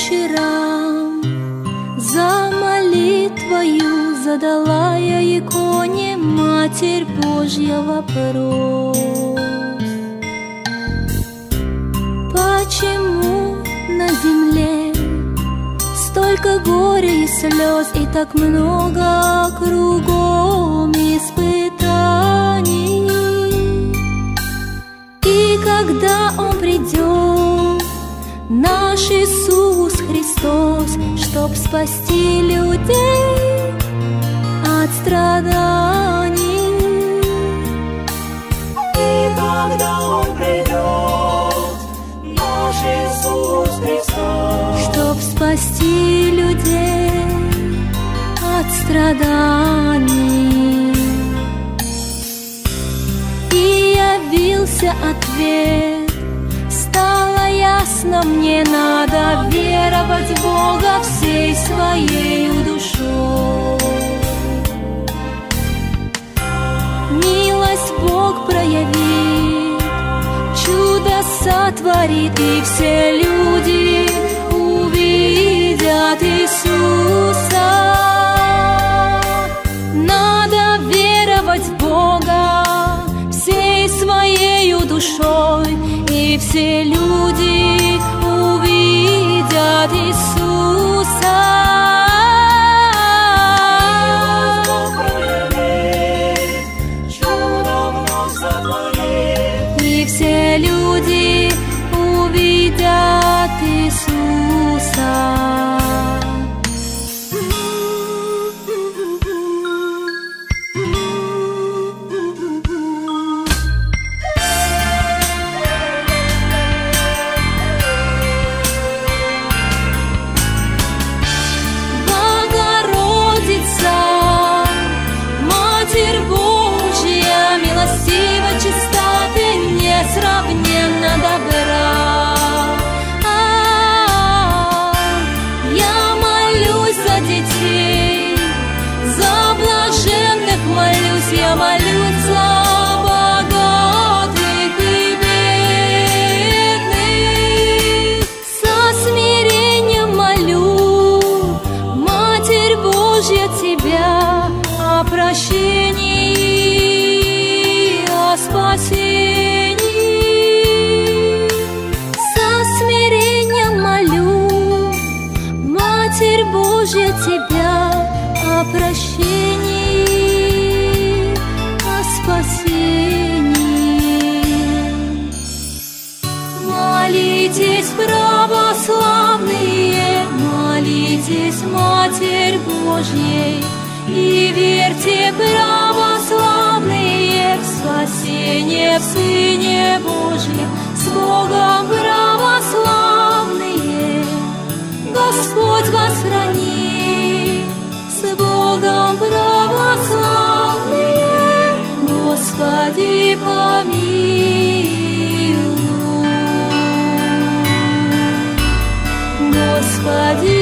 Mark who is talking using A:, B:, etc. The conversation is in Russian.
A: вечерам за молитвою задала я иконе, Матерь Божья, вопрос: почему на земле столько горя и слез, и так много кругом испытаний? И когда Он придет, наш Иисус Христос, чтоб спасти людей от страданий.
B: И когда Он придет, наш Иисус Христос,
A: чтоб спасти людей от страданий. И явился ответ, стало ясно мне: надо веровать в Бога всей своей душой. Милость Бог проявит, чудо сотворит, и все люди увидят Иисуса. Надо веровать в Бога всей своей душой, и все люди увидят Иисуса. И все люди увидят Иисуса. Несравненно добра. Я молюсь за детей, за блаженных молюсь, я молюсь за богатых и бедных. Со смирением молю, Матерь Божья, Тебя о прощении, о спасении. Матерь Божья, Тебя о прощении, о спасении. Молитесь, православные, молитесь Матерь Божьей, и верьте, православные, в спасение в Сыне Божьем, с Богом православные. Господь вас храни, с Богом православные, Господи помилуй, Господи